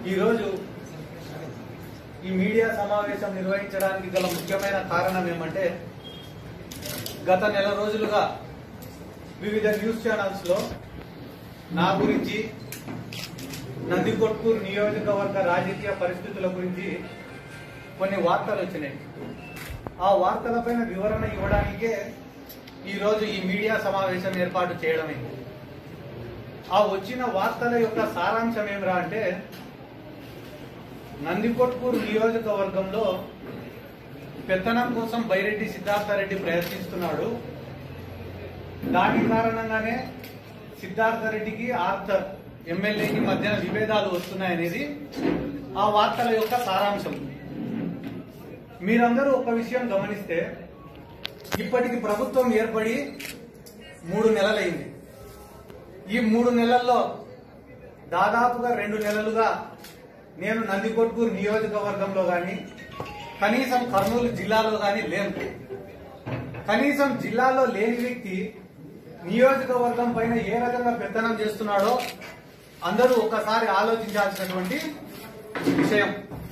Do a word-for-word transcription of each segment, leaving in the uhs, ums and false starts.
ఈరోజు ఈ మీడియా సమావేశం నిర్వహించడానికి గల ముఖ్యమైన కారణం ఏమంటే గత నెల రోజులుగా వివిధ న్యూస్ ఛానల్స్ లో నా గురించి నందికొట్కూరు నియోజకవర్గ రాజకీయ పరిస్థితుల గురించి కొన్ని వార్తలు వచ్చినాయి. ఆ వార్తలపైన వివరణ ఇవ్వడానికే ఈరోజు ఈ మీడియా సమావేశం ఏర్పాటు చేయడమైంది. ఆ వచ్చిన వార్తల యొక్క సారాంశం ఏమిరా అంటే నందికొట్కూరు నియోజకవర్గంలో పెత్తనం కోసం బైరెడ్డి సిద్ధార్థ రెడ్డి ప్రయత్నిస్తున్నాడు. దాని కారణంగానే సిద్ధార్థ రెడ్డికి ఆర్థర్ ఎమ్మెల్యేకి మధ్యన విభేదాలు వస్తున్నాయనేది ఆ వార్తల యొక్క సారాంశం. మీరందరూ ఒక విషయం గమనిస్తే ఇప్పటికి ప్రభుత్వం ఏర్పడి మూడు నెలలైంది. ఈ మూడు నెలల్లో దాదాపుగా రెండు నెలలుగా నేను నందికొట్కూరు నియోజకవర్గంలో గాని కనీసం కర్నూలు జిల్లాలో గాని లేను. కనీసం జిల్లాలో లేని వ్యక్తి నియోజకవర్గం పైన ఏ రకంగా పెత్తనం చేస్తున్నాడో అందరూ ఒక్కసారి ఆలోచించాల్సినటువంటి విషయం.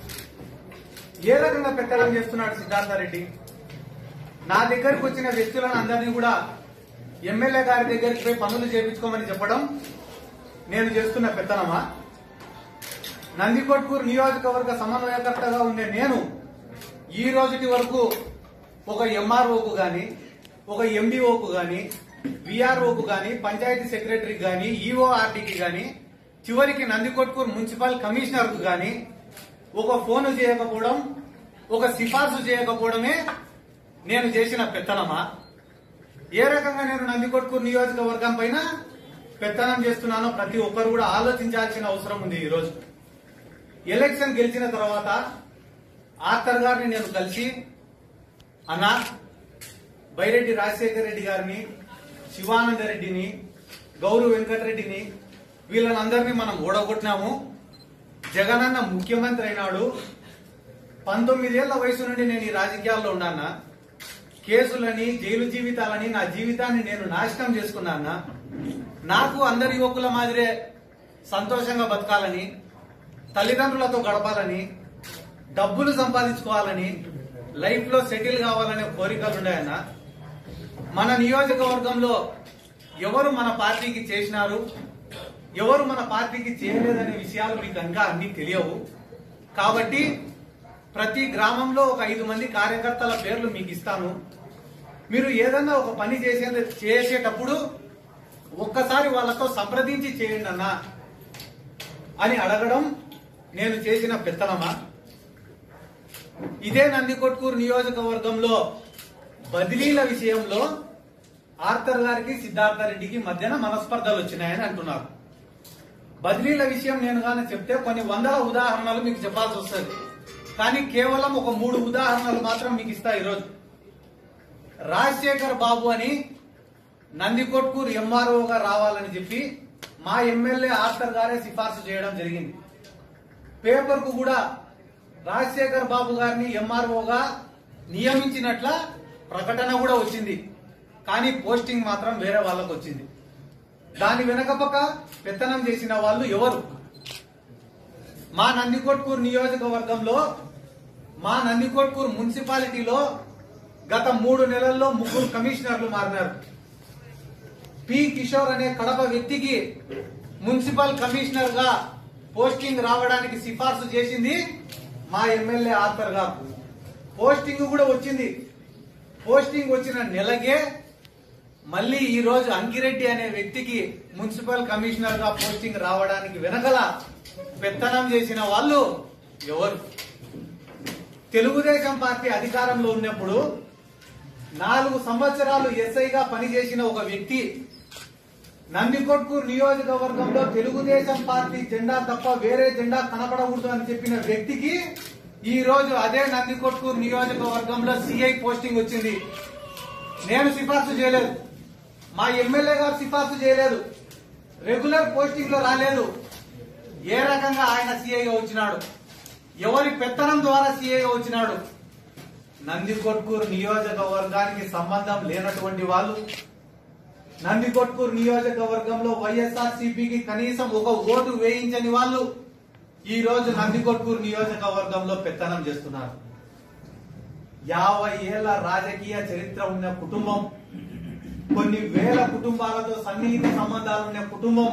ఏ రకంగా పెత్తనం చేస్తున్నాడు సిద్ధార్థ రెడ్డి? నా దగ్గరకు వచ్చిన వ్యక్తులను అందరినీ కూడా ఎమ్మెల్యే గారి దగ్గరికి పోయి పనులు చేయించుకోమని చెప్పడం నేను చేస్తున్న పెత్తనమా? నందికొట్కూరు నియోజకవర్గ సమన్వయకర్తగా ఉండే నేను ఈ రోజుటి వరకు ఒక ఎంఆర్ఓకు గాని, ఒక ఎండిఓకు గాని, విఆర్ఓకు గాని, పంచాయతీ సెక్రటరీకి గాని, ఈఓఆర్డీకి గాని, చివరికి నందికొట్కూరు మున్సిపల్ కమిషనర్ కు గాని ఒక ఫోను చేయకపోవడం, ఒక సిఫార్సు చేయకపోవడమే నేను చేసిన పెత్తనమా? ఏ రకంగా నేను నందికొట్కూరు నియోజకవర్గం పైన పెత్తనం చేస్తున్నానో ప్రతి ఒక్కరు కూడా ఆలోచించాల్సిన అవసరం ఉంది. ఈ రోజు ఎలక్షన్ గెలిచిన తర్వాత ఆర్థర్ గారిని నేను కలిసి, అన్నా బైరెడ్డి రాజశేఖర రెడ్డి గారిని, శివానంద రెడ్డిని, గౌరు వెంకటరెడ్డిని వీళ్ళనందరినీ మనం ఓడగొట్టినాము. జగన్ అన్న ముఖ్యమంత్రి అయినాడు. పంతొమ్మిదేళ్ల వయసు నుండి నేను ఈ రాజకీయాల్లో ఉన్నానా. కేసులని, జైలు జీవితాలని, నా జీవితాన్ని నేను నాశనం చేసుకున్నానా. నాకు అందరి యువకుల మాదిరే సంతోషంగా బతకాలని, తల్లిదండ్రులతో గడపాలని, డబ్బులు సంపాదించుకోవాలని, లైఫ్ లో సెటిల్ కావాలనే కోరికలు ఉన్నాయన్నా. మన నియోజకవర్గంలో ఎవరు మన పార్టీకి చేసినారు, ఎవరు మన పార్టీకి చేయలేదనే విషయాలు మీకు ఇంకా అన్ని తెలియవు. కాబట్టి ప్రతి గ్రామంలో ఒక ఐదు మంది కార్యకర్తల పేర్లు మీకు ఇస్తాను. మీరు ఏదన్నా ఒక పని చేసే చేసేటప్పుడు ఒక్కసారి వాళ్ళతో సంప్రదించి చేయండి అన్నా అని అడగడం నేను చేసిన పెత్తనమా? ఇదే నందికొట్కూరు నియోజకవర్గంలో బదిలీల విషయంలో ఆర్థర్ గారికి, సిద్ధార్థ రెడ్డికి మధ్యన మనస్పర్ధలు వచ్చినాయని అంటున్నారు. బదిలీల విషయం నేను కానీ చెప్తే కొన్ని వందల ఉదాహరణలు మీకు చెప్పాల్సి వస్తుంది. కానీ కేవలం ఒక మూడు ఉదాహరణలు మాత్రం మీకు ఇస్తా. ఈరోజు రాజశేఖర్ బాబు అని నందికొట్కూరు ఎంఆర్ఓగా రావాలని చెప్పి మా ఎమ్మెల్యే ఆర్థర్ గారే సిఫార్సు చేయడం జరిగింది. పేపర్ కు కూడా రాజశేఖర్ బాబు గారిని ఎంఆర్ఓగా నియమించినట్ల ప్రకటన కూడా వచ్చింది. కానీ పోస్టింగ్ మాత్రం వేరే వాళ్ళకు వచ్చింది. దాని వెనకపక్క పెత్తనం చేసిన వాళ్ళు ఎవరు? మా నందికొట్కూరు నియోజకవర్గంలో, మా నందికొట్కూరు మున్సిపాలిటీలో గత మూడు నెలల్లో ముగ్గురు కమిషనర్లు మారినారు. పి కిషోర్ అనే కడప వ్యక్తికి మున్సిపల్ కమిషనర్ గా పోస్టింగ్ రావడానికి సిఫార్సు చేసింది మా ఎమ్మెల్యే ఆర్థర్ గారు. పోస్టింగ్ కూడా వచ్చింది. పోస్టింగ్ వచ్చిన నెలకే మళ్లీ ఈ రోజు అంకిరెడ్డి అనే వ్యక్తికి మున్సిపల్ కమిషనర్ గా పోస్టింగ్ రావడానికి వెనకల పెత్తనం చేసిన వాళ్ళు ఎవరు? తెలుగుదేశం పార్టీ అధికారంలో ఉన్నప్పుడు నాలుగు సంవత్సరాలు ఎస్ఐగా పనిచేసిన ఒక వ్యక్తి నందికొట్కూరు నియోజకవర్గంలో తెలుగుదేశం పార్టీ జెండా తప్ప వేరే జెండా కనపడకూడదు అని చెప్పిన వ్యక్తికి ఈ రోజు అదే నందికొట్కూరు నియోజకవర్గంలో సిఐ పోస్టింగ్ వచ్చింది. నేను సిఫార్సు చేయలేదు, మా ఎమ్మెల్యే గారు సిఫార్సు చేయలేదు, రెగ్యులర్ పోస్టింగ్ లో రాలేదు. ఏ రకంగా ఆయన సిఐగా వచ్చినాడు? ఎవరి పెత్తనం ద్వారా సిఐగా వచ్చినాడు? నందికొట్కూరు నియోజకవర్గానికి సంబంధం లేనటువంటి వాళ్ళు, నందికొట్కూరు నియోజకవర్గంలో వైఎస్ఆర్సీపీకి కనీసం ఒక ఓటు వేయించని వాళ్ళు ఈ రోజు నందికొట్కూరు నియోజకవర్గంలో పెత్తనం చేస్తున్నారు. యాభై ఏళ్ల రాజకీయ చరిత్ర ఉన్న కుటుంబం, కొన్ని వేల కుటుంబాలతో సన్నిహిత సంబంధాలు ఉన్న కుటుంబం,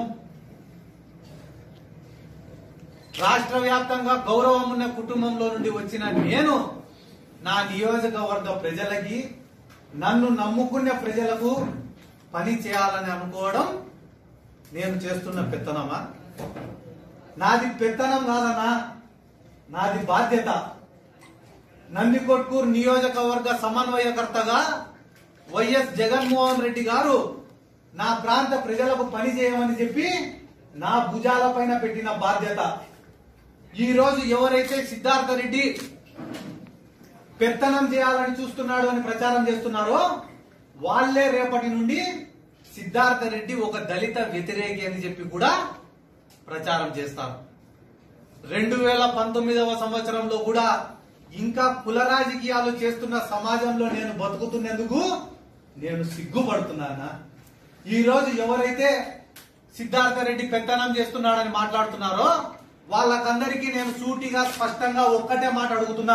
రాష్ట్ర వ్యాప్తంగా గౌరవం ఉన్న కుటుంబంలో నుండి వచ్చిన నేను నా నియోజకవర్గ ప్రజలకి, నన్ను నమ్ముకున్న ప్రజలకు పని చేయాలని అనుకోవడం నేను చేస్తున్న పెత్తనమా? నాది పెత్తనం కాదన్నా, నాది బాధ్యత. నందికొట్కూరు నియోజకవర్గ సమన్వయకర్తగా వైఎస్ జగన్మోహన్ రెడ్డి గారు నా ప్రాంత ప్రజలకు పని చేయమని చెప్పి నా భుజాల పైన పెట్టిన బాధ్యత. ఈ రోజు ఎవరైతే సిద్ధార్థ రెడ్డి పెత్తనం చేయాలని చూస్తున్నాడు అని ప్రచారం చేస్తున్నారో వాళ్లే రేపటి నుండి సిద్ధార్థ రెడ్డి ఒక దళిత వ్యతిరేకి అని చెప్పి కూడా ప్రచారం చేస్తారు. రెండు వేల పంతొమ్మిదవ సంవత్సరంలో కూడా ఇంకా కుల రాజకీయాలు చేస్తున్న సమాజంలో నేను బతుకుతున్నందుకు నేను సిగ్గుపడుతున్నానా? ఈ రోజు ఎవరైతే సిద్ధార్థ రెడ్డి పెత్తనం చేస్తున్నాడని మాట్లాడుతున్నారో వాళ్ళకందరికీ నేను సూటిగా స్పష్టంగా ఒక్కటే మాట అడుగుతున్నా.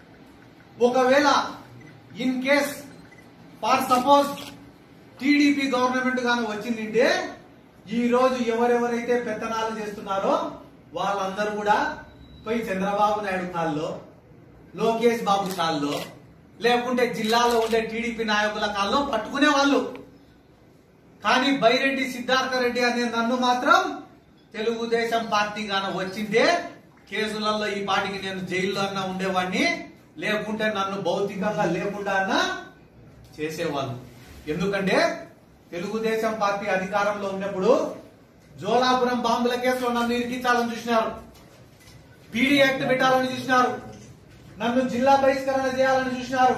ఒకవేళ in case for suppose TDP government గాను వచ్చిందంటే ఈ రోజు ఎవరెవరైతే పెత్తనాలు చేస్తున్నారో వాళ్ళందరూ కూడా పోయి చంద్రబాబు నాయుడు కాల్లో, లోకేష్ బాబు కాల్లో, లేకుంటే జిల్లాలో ఉండే టీడీపీ నాయకుల కాల్లో పట్టుకునే వాళ్ళు. కానీ బైరెడ్డి సిద్ధార్థ రెడ్డి అనే నన్ను మాత్రం తెలుగుదేశం పార్టీ గాన వచ్చిందే కేసులలో ఈ పాటికి నేను జైల్లో అన్నా ఉండేవాడిని, లేకుంటే నన్ను భౌతికంగా లేకుండా అన్నా చేసేవాళ్ళు. ఎందుకంటే తెలుగుదేశం పార్టీ అధికారంలో ఉన్నప్పుడు జోలాపురం బాంబుల కేసులో నన్ను ఇరికించాలని చూసినారు, పీడీ యాక్ట్ పెట్టాలని చూసినారు, నన్ను జిల్లా బహిష్కరణ చేయాలని చూసినారు,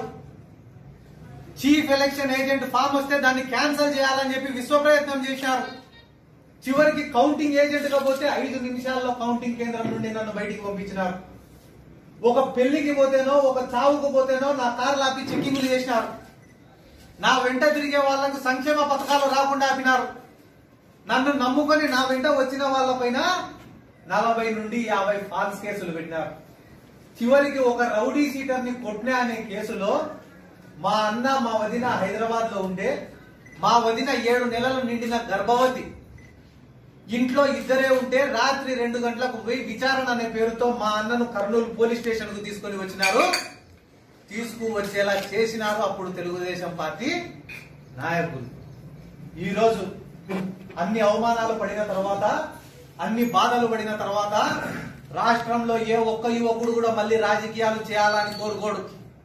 చీఫ్ ఎలక్షన్ ఏజెంట్ ఫామ్ వస్తే దాన్ని క్యాన్సిల్ చేయాలని చెప్పి విశ్వ ప్రయత్నం చేశారు. చివరికి కౌంటింగ్ ఏజెంట్ గా పోతే ఐదు నిమిషాల్లో కౌంటింగ్ కేంద్రం నుండి నన్ను బయటికి పంపించినారు. ఒక పెళ్లికి పోతేనో ఒక చావుకు పోతేనో నా కార్లు ఆపి చెక్కింగ్లు చేసినారు. నా వెంట తిరిగే వాళ్లకు సంక్షేమ పథకాలు రాకుండా ఆపినారు. నన్ను నమ్ముకొని నా వెంట వచ్చిన వాళ్ళపైన నలభై నుండి యాభై ఫాల్స్ కేసులు పెట్టినారు. చివరికి ఒక రౌడీ సీటర్ ని కొట్టినా అనే కేసులో మా అన్న మా వదిన హైదరాబాద్ లో ఉండే, మా వదిన ఏడు నెలలు నిండిన గర్భవతి, ఇంట్లో ఇద్దరే ఉంటే రాత్రి రెండు గంటలకు పోయి విచారణ అనే పేరుతో మా అన్నను కర్నూలు పోలీస్ స్టేషన్ కు తీసుకొని వచ్చినారు. తీసుకువచ్చేలా చేసినారు అప్పుడు తెలుగుదేశం పార్టీ నాయకులు. ఈ రోజు అన్ని అవమానాలు పడిన తర్వాత, అన్ని బాధలు పడిన తర్వాత రాష్ట్రంలో ఏ ఒక్క యువకుడు కూడా మళ్ళీ రాజకీయాలు చేయాలని కోరుకోడు.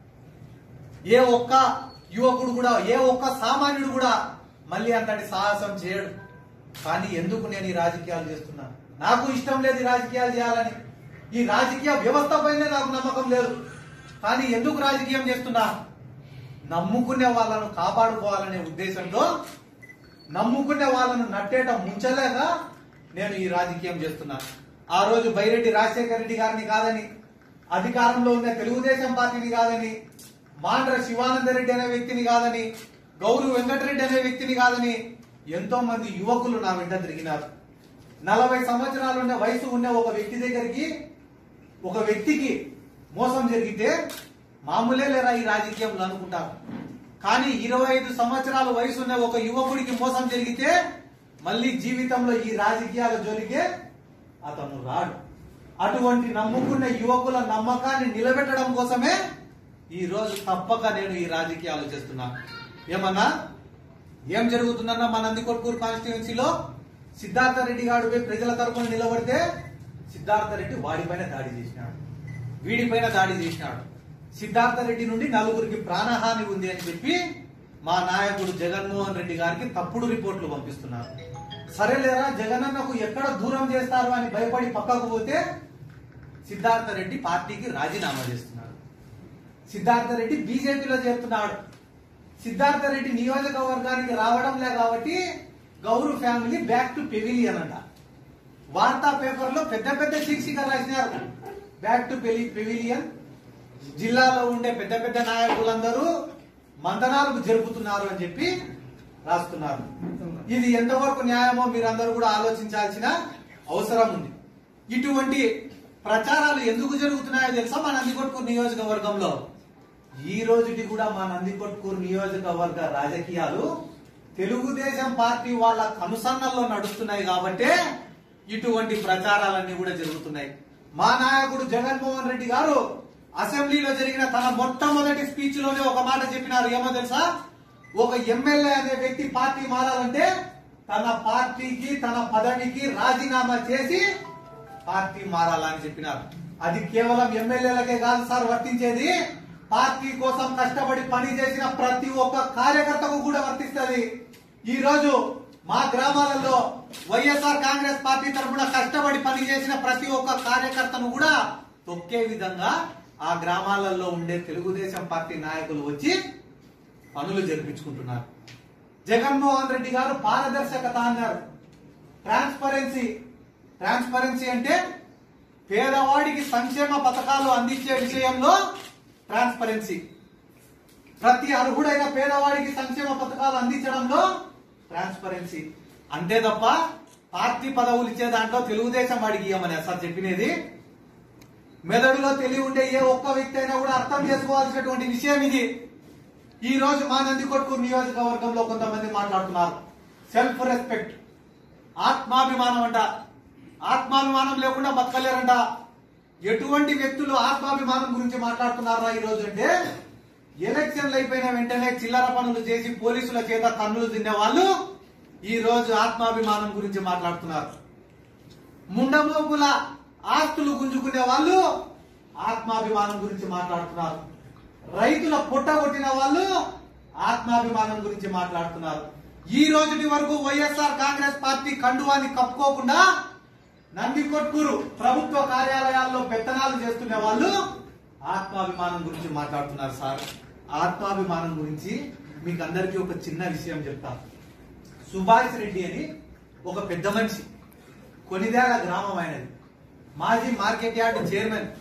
ఏ ఒక్క యువకుడు కూడా, ఏ ఒక్క సామాన్యుడు కూడా మళ్ళీ అంతటి సాహసం చేయడు. కానీ ఎందుకు నేను ఈ రాజకీయాలు చేస్తున్నా? నాకు ఇష్టం లేదు ఈ రాజకీయాలు చేయాలని. ఈ రాజకీయ వ్యవస్థ పైనే నాకు నమ్మకం లేదు. కానీ ఎందుకు రాజకీయం చేస్తున్నా? నమ్ముకునే వాళ్ళను కాపాడుకోవాలనే ఉద్దేశంతో, నమ్ముకునే వాళ్ళను నట్టేట ముంచలేక నేను ఈ రాజకీయం చేస్తున్నా. ఆ రోజు బైరెడ్డి రాజశేఖర రెడ్డి గారిని కాదని, అధికారంలో ఉన్న తెలుగుదేశం పార్టీని కాదని, మాండ్ర శివానంద రెడ్డి అనే వ్యక్తిని కాదని, గౌరు వెంకటరెడ్డి అనే వ్యక్తిని కాదని ఎంతో మంది యువకులు నా వెంట తిరిగినారు. నలభై సంవత్సరాలు ఉన్న వయసు ఉన్న ఒక వ్యక్తి దగ్గరికి, ఒక వ్యక్తికి మోసం జరిగితే మామూలే లేరా ఈ రాజకీయంలో అనుకుంటారు. కానీ ఇరవై ఐదు సంవత్సరాల వయసు ఉన్న ఒక యువకుడికి మోసం జరిగితే మళ్ళీ జీవితంలో ఈ రాజకీయాల జోలికే అతను రాడు. అటువంటి నమ్ముకున్న యువకుల నమ్మకాన్ని నిలబెట్టడం కోసమే ఈ రోజు తప్పక నేను ఈ రాజకీయాలు చేస్తున్నా. ఏమన్నా ఏం జరుగుతుందన్నా మా నందికొట్కూరు కాన్స్టిట్యుయెన్సీలో సిద్ధార్థ రెడ్డి గారు ప్రజల తరపున నిలబడితే సిద్ధార్థ రెడ్డి వాడిపైన దాడి చేసినాడు, వీడిపైన దాడి చేసినాడు. సిద్ధార్థ రెడ్డి నుండి నలుగురికి ప్రాణహాని ఉంది అని చెప్పి మా నాయకుడు జగన్మోహన్ రెడ్డి గారికి తప్పుడు రిపోర్ట్లు పంపిస్తున్నారు. సరేలేరా జగనన్నకు ఎక్కడ దూరం చేస్తారు అని భయపడి పక్కకు పోతే సిద్ధార్థ రెడ్డి పార్టీకి రాజీనామా చేస్తున్నాడు. సిద్ధార్థ రెడ్డి బీజేపీలో చేరుతున్నాడు. సిద్ధార్థ రెడ్డి నియోజకవర్గానికి రావడంలే కాబట్టి Gowru family back to pavilion అంట. వార్తా పేపర్ లో పెద్ద పెద్ద శీర్షిక రాసినారు, బ్యాక్ టు పెవిలియన్. జిల్లాలో ఉండే పెద్ద పెద్ద నాయకులందరూ మంతనాలకు జరుపుతున్నారు అని చెప్పి రాస్తున్నారు. ఇది ఎంతవరకు న్యాయమో మీరందరూ కూడా ఆలోచించాల్సిన అవసరం ఉంది. ఇటువంటి ప్రచారాలు ఎందుకు జరుగుతున్నాయో తెలుసా మా నందికొట్కూరు నియోజకవర్గంలో? ఈ రోజుకి కూడా మా నందికొట్కూరు నియోజకవర్గ రాజకీయాలు తెలుగుదేశం పార్టీ వాళ్ళ కనుసన్నల్లో నడుస్తున్నాయి కాబట్టే ఇటువంటి ప్రచారాలన్నీ కూడా జరుగుతున్నాయి. మా నాయకుడు జగన్మోహన్ రెడ్డి గారు అసెంబ్లీలో జరిగిన తన మొట్టమొదటి స్పీచ్ లోనే ఒక మాట చెప్పినారు. ఏమో తెలుసా? ఒక ఎమ్మెల్యే అనే వ్యక్తి పార్టీ మారాలంటే తన పార్టీకి తన పదవికి రాజీనామా చేసి పార్టీ మారాలని చెప్పినారు. అది కేవలం ఎమ్మెల్యేలకే కాదు సార్ వర్తించేది, పార్టీ కోసం కష్టపడి పని చేసిన ప్రతి ఒక్క కార్యకర్తకు కూడా వర్తిస్తుంది. ఈ రోజు మా గ్రామాలలో వైఎస్ఆర్ కాంగ్రెస్ పార్టీ తరఫున కష్టపడి పని చేసిన ప్రతి ఒక్క కార్యకర్తను కూడా తొక్కే విధంగా ఆ గ్రామాలలో ఉండే తెలుగుదేశం పార్టీ నాయకులు వచ్చి పనులు జరిపించుకుంటున్నారు. జగన్మోహన్ రెడ్డి గారు పారదర్శకత అన్నారు. ట్రాన్స్పరెన్సీ ట్రాన్స్పరెన్సీ అంటే పేదవాడికి సంక్షేమ పథకాలు అందించే విషయంలో ట్రాన్స్పరెన్సీ, ప్రతి అర్హుడైన పేదవాడికి సంక్షేమ పథకాలు అందించడంలో ట్రాన్స్పరెన్సీ. అంతే తప్ప పార్టీ పదవులు ఇచ్చే దాంట్లో తెలుగుదేశం వాడికి ఇవ్వమని సార్ చెప్పినది. మెదడులో తెలివి ఉండే ఏ ఒక్క వ్యక్తి అయినా కూడా అర్థం చేసుకోవాల్సినటువంటి విషయం ఇది. ఈ రోజు మా నందికొట్కూరు నియోజకవర్గంలో కొంతమంది మాట్లాడుతున్నారు. సెల్ఫ్ రెస్పెక్ట్, ఆత్మాభిమానం అంట. ఆత్మాభిమానం లేకుండా బతకలేరంట. ఎటువంటి వ్యక్తులు ఆత్మాభిమానం గురించి మాట్లాడుతున్నారా ఈ రోజు అంటే, ఎలక్షన్లు అయిపోయిన వెంటనే చిల్లర పనులు చేసి పోలీసుల చేత తన్నులు తినే వాళ్ళు ఈ రోజు ఆత్మాభిమానం గురించి మాట్లాడుతున్నారు. ముండమోపుల ఆస్తులు గుంజుకునే వాళ్ళు ఆత్మాభిమానం గురించి మాట్లాడుతున్నారు. రైతుల పుట్టగొట్టిన వాళ్ళు ఆత్మాభిమానం గురించి మాట్లాడుతున్నారు. ఈ రోజుటి వరకు వైఎస్ఆర్ కాంగ్రెస్ పార్టీ కండువాన్ని కప్పుకోకుండా నందికొట్కూరు ప్రభుత్వ కార్యాలయాల్లో పెత్తనాలు చేస్తున్న వాళ్ళు ఆత్మాభిమానం గురించి మాట్లాడుతున్నారు. సార్, ఆత్మాభిమానం గురించి మీకు అందరికీ ఒక చిన్న విషయం చెప్తాను. సుభాష్ రెడ్డి అని ఒక పెద్ద మనిషి, కొనిదేల గ్రామం ఆయనది, మాజీ మార్కెట్ యార్డ్ చైర్మన్.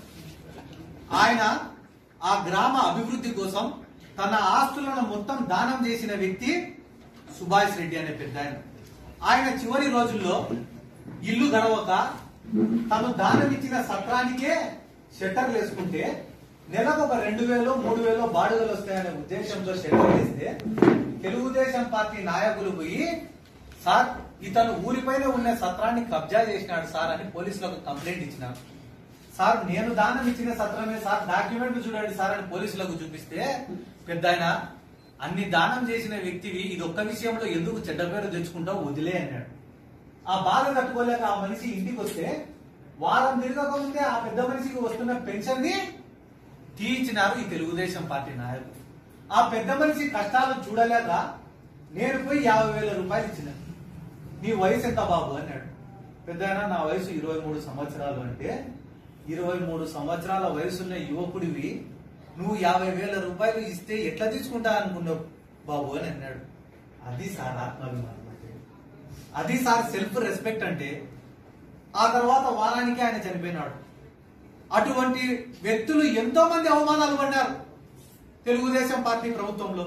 ఆయన ఆ గ్రామ అభివృద్ధి కోసం తన ఆస్తులను మొత్తం దానం చేసిన వ్యక్తి సుభాష్ రెడ్డి అనే పెద్ద ఆయన. ఆయన చివరి రోజుల్లో ఇల్లు గడవక తను దానం ఇచ్చిన సత్రానికే షట్టర్లు వేసుకుంటే నెలకు ఒక రెండు వేలు మూడు వేలు బాడుగలు వస్తాయనే ఉద్దేశంతో షట్టర్ వేస్తే తెలుగుదేశం పార్టీ నాయకులు పోయి, సార్ ఇతను ఊరిపైన ఉన్న సత్రాన్ని కబ్జా చేసినాడు సార్ అని పోలీసులకు కంప్లైంట్ ఇచ్చినారు. సార్ నేను దానం ఇచ్చిన సత్రమే సార్, డాక్యుమెంట్ చూడండి సార్ అని పోలీసులకు చూపిస్తే పెద్ద ఆయన, అన్ని దానం చేసిన వ్యక్తివి ఇది ఒక్క విషయంలో ఎందుకు చెడ్డ పేరు తెచ్చుకుంటావు, వదిలే అన్నాడు. ఆ బాధ తట్టుకోలేక ఆ మనిషి ఇంటికి వస్తే వారం తిరగకముందే ఆ పెద్ద మనిషికి వస్తున్న పెన్షన్ ని తీయించినారు ఈ తెలుగుదేశం పార్టీ నాయకులు. ఆ పెద్ద మనిషి కష్టాలు చూడలేక నేను పోయి యాభై వేల రూపాయలు ఇచ్చిన. నీ వయసు ఎంత బాబు అన్నాడు. పెద్ద నా వయసు ఇరవై మూడు సంవత్సరాలు అంటే, ఇరవై మూడు సంవత్సరాల వయసున్న యువకుడివి నువ్వు యాభై వేల రూపాయలు ఇస్తే ఎట్లా తీసుకుంటా అనుకున్నావు బాబు అని అన్నాడు. అది సార్ ఆత్మాభిమానం అంటే, అది సార్ సెల్ఫ్ రెస్పెక్ట్ అంటే. ఆ తర్వాత వారానికి ఆయన చనిపోయినాడు. అటువంటి వ్యక్తులు ఎంతో మంది అవమానాలు పడ్డారు తెలుగుదేశం పార్టీ ప్రభుత్వంలో.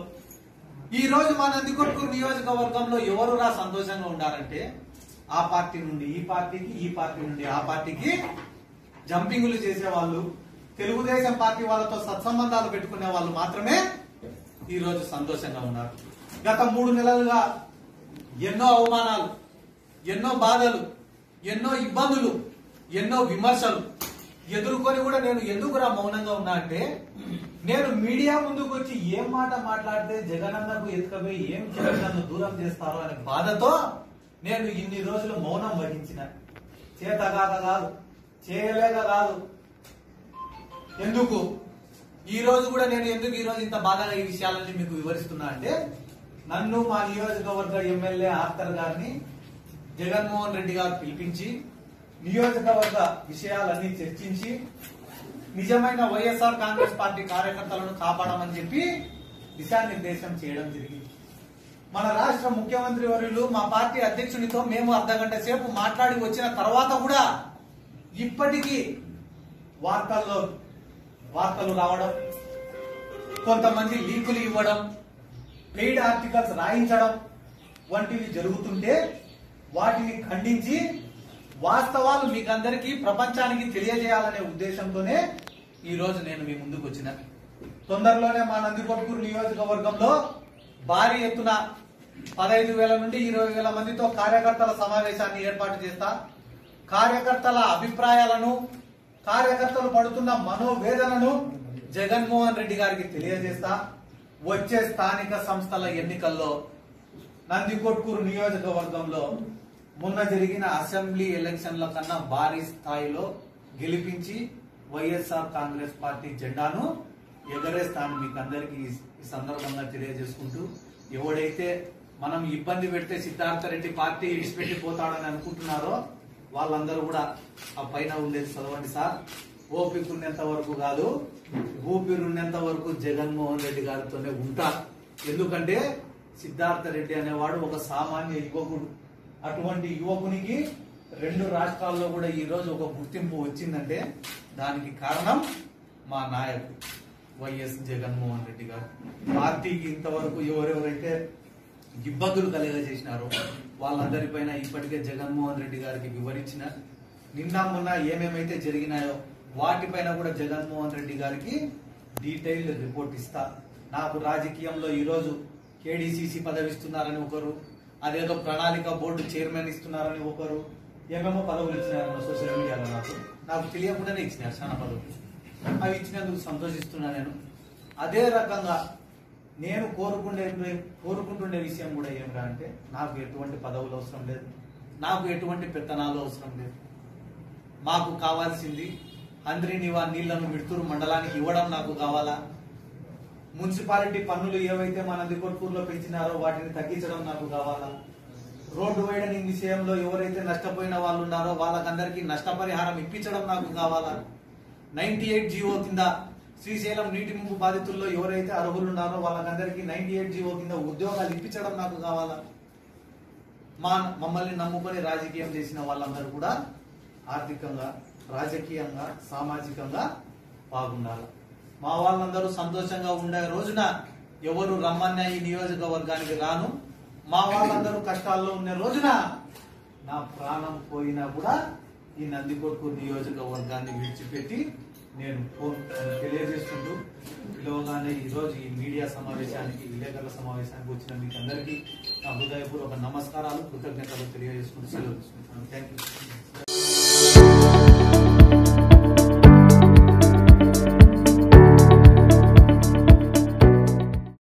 ఈ రోజు మా నందికొట్కూరు నియోజకవర్గంలో ఎవరు రా సంతోషంగా ఉండాలంటే, ఆ పార్టీ నుండి ఈ పార్టీకి, ఈ పార్టీ నుండి ఆ పార్టీకి జంపింగులు చేసే వాళ్ళు, తెలుగుదేశం పార్టీ వాళ్ళతో సత్సంబంధాలు పెట్టుకునే వాళ్ళు మాత్రమే ఈ రోజు సంతోషంగా ఉన్నారు. గత మూడు నెలలుగా ఎన్నో అవమానాలు, ఎన్నో బాధలు, ఎన్నో ఇబ్బందులు, ఎన్నో విమర్శలు ఎదుర్కొని కూడా నేను ఎందుకురా మౌనంగా ఉన్నా అంటే, నేను మీడియా ముందుకు వచ్చి ఏం మాట మాట్లాడితే జగనన్నకు ఎత్తుకపోయి ఏం చేసి నన్ను దూరం చేస్తారో అనే బాధతో నేను ఇన్ని రోజులు మౌనం వహించిన. చేతగాక కాదు, చేయలేక కాదు. ఎందుకు ఈ రోజు కూడా నేను ఎందుకు ఈ రోజు ఇంత బాధగా ఈ విషయాలన్నీ మీకు వివరిస్తున్నా అంటే, నన్ను మా నియోజకవర్గ ఎమ్మెల్యే ఆర్తర్ గారిని జగన్మోహన్ రెడ్డి గారు పిలిపించి నియోజకవర్గ విషయాలన్నీ చర్చించి నిజమైన వైఎస్ఆర్ కాంగ్రెస్ పార్టీ కార్యకర్తలను కాపాడమని చెప్పి దిశానిర్దేశం చేయడం జరిగింది. మన రాష్ట్ర ముఖ్యమంత్రి వర్యులు మా పార్టీ అధ్యక్షునితో మేము అర్ధ గంట సేపు మాట్లాడి వచ్చిన తర్వాత కూడా ఇప్పటికీ వార్తల్లో వార్తలు రావడం, కొంతమంది లీకులు ఇవ్వడం, పెయిడ్ ఆర్టికల్స్ రాయించడం వంటివి జరుగుతుంటే వాటిని ఖండించి వాస్తవాలు మీకందరికీ ప్రపంచానికి తెలియజేయాలనే ఉద్దేశంతోనే ఈ రోజు నేను మీ ముందుకు వచ్చిన. తొందరలోనే మా నందికొట్కూరు నియోజకవర్గంలో భారీ ఎత్తున పదహైదు వేల నుండి ఇరవై వేల మందితో కార్యకర్తల సమావేశాన్ని ఏర్పాటు చేస్తా. కార్యకర్తల అభిప్రాయాలను, కార్యకర్తలు పడుతున్న మనోవేదనను జగన్మోహన్ రెడ్డి గారికి తెలియజేస్తా. వచ్చే స్థానిక సంస్థల ఎన్నికల్లో నందికొట్కూరు నియోజకవర్గంలో మొన్న జరిగిన అసెంబ్లీ ఎలక్షన్ల కన్నా భారీ స్థాయిలో గెలిపించి వైఎస్ఆర్ కాంగ్రెస్ పార్టీ జెండాను ఎగరేస్తాను మీకు అందరికీ ఈ సందర్భంగా తెలియజేసుకుంటూ, ఎవడైతే మనం ఇబ్బంది పెడితే సిద్ధార్థ రెడ్డి పార్టీ ఇడిచిపెట్టి పోతాడని అనుకుంటున్నారో వాళ్ళందరూ కూడా ఆ పైన ఉండేది చదవండి సార్. ఓపిక ఉన్నంత వరకు కాదు, ఊపిరి ఉన్నంత వరకు జగన్మోహన్ రెడ్డి గారితోనే ఉంటారు. ఎందుకంటే సిద్ధార్థ రెడ్డి అనేవాడు ఒక సామాన్య యువకుడు. అటువంటి యువకునికి రెండు రాష్ట్రాల్లో కూడా ఈ రోజు ఒక గుర్తింపు వచ్చిందంటే దానికి కారణం మా నాయకుడు వైఎస్ జగన్మోహన్ రెడ్డి గారు. పార్టీకి ఇంతవరకు ఎవరెవరైతే ఇబ్బందులు కలిగజేసినారో వాళ్ళందరిపైన ఇప్పటికే జగన్మోహన్ రెడ్డి గారికి వివరించిన, నిన్న మొన్న ఏమేమైతే జరిగినాయో వాటిపైన కూడా జగన్మోహన్ రెడ్డి గారికి డీటెయిల్డ్ రిపోర్ట్ ఇస్తా. నాకు రాజకీయంలో ఈ రోజు కేడీసీసీ పదవి ఇస్తున్నారని ఒకరు, అదేదో ప్రణాళిక బోర్డు చైర్మన్ ఇస్తున్నారని ఒకరు, ఏమేమో పదవులు ఇచ్చినారన్న సోషల్ మీడియాలో నాకు నాకు తెలియకుండానే ఇచ్చినారు చాలా పదవులు. అవి ఇచ్చినందుకు సంతోషిస్తున్నా నేను. అదే రకంగా నేను కోరుకునే కోరుకుంటుండే విషయం కూడా ఏమిరా అంటే, నాకు ఎటువంటి పదవులు అవసరం లేదు, నాకు ఎటువంటి పెత్తనాలు అవసరం లేదు. మాకు కావాల్సింది అంద్రినివా నీళ్లను మిడుతూరు మండలానికి ఇవ్వడం నాకు కావాలా. మున్సిపాలిటీ పన్నులు ఏవైతే మన నందికొట్కూరులో పెంచినారో వాటిని తగ్గించడం నాకు కావాలా. రోడ్డు వైడనింగ్ విషయంలో ఎవరైతే నష్టపోయిన వాళ్ళు ఉన్నారో వాళ్ళకందరికీ నష్టపరిహారం ఇప్పించడం నాకు కావాలా. నైన్టీ ఎయిట్ జీవో కింద శ్రీశైలం నీటి ముంపు బాధితుల్లో ఎవరైతే అర్హులు ఉన్నారో వాళ్ళకందరికీ నైన్టీ ఎయిట్ జీవో కింద ఉద్యోగాలు ఇప్పించడం నాకు కావాలా. మా మమ్మల్ని నమ్ముకొని రాజకీయం చేసిన వాళ్ళందరూ కూడా ఆర్థికంగా, రాజకీయంగా, సామాజికంగా బాగుండాలి. మా వాళ్ళందరూ సంతోషంగా ఉండే రోజున ఎవరు రమ్మన్నా ఈ నియోజకవర్గానికి రాను. మా వాళ్ళందరూ కష్టాల్లో ఉన్న రోజున నా ప్రాణం పోయినా కూడా ఈ నందికొట్కూరు నియోజకవర్గాన్ని విడిచిపెట్టి నేను తెలియజేస్తుంటూ, పిలవగానే ఈ రోజు ఈ మీడియా సమావేశానికి, విలేకరుల సమావేశానికి వచ్చిన మీకు అందరికీ నా హృదయపూర్వక నమస్కారాలు, కృతజ్ఞతలు తెలియజేసుకుంటూ సెలవు తీసుకుంటాను. Thank you.